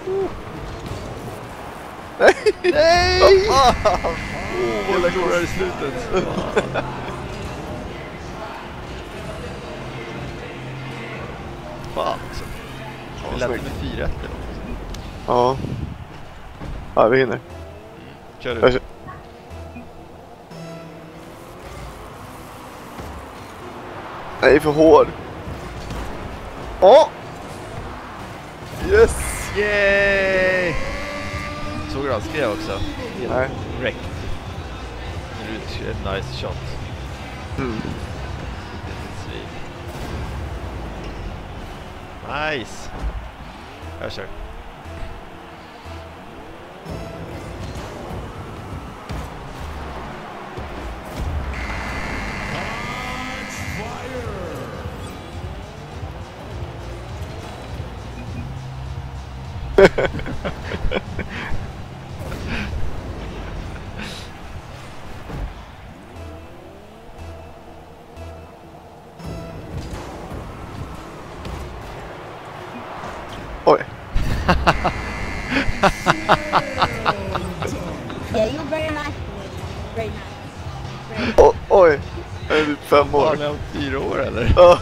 Nej! Vad det går här i slutet. Fan också. Vi ledde med 4-1 eller något. Ja. Ja, vi hinner. Kör du. Nej, för hård. Åh! Yes! Yay! Såg du han skrev också? Nej. Rekd. En nice shot. Nice. Jag kör. Oj. Yeah, you're very nice. Very nice. Oj. Jag är typ 5 år. Har ni om 4 år eller? Ja.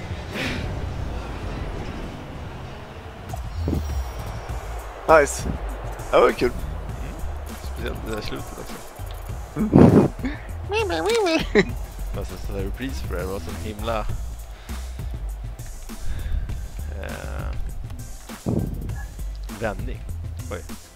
Nice. Det var kul. Speciellt det där slutet också. Fast en sån där repris för det var så himla vändning. Oj.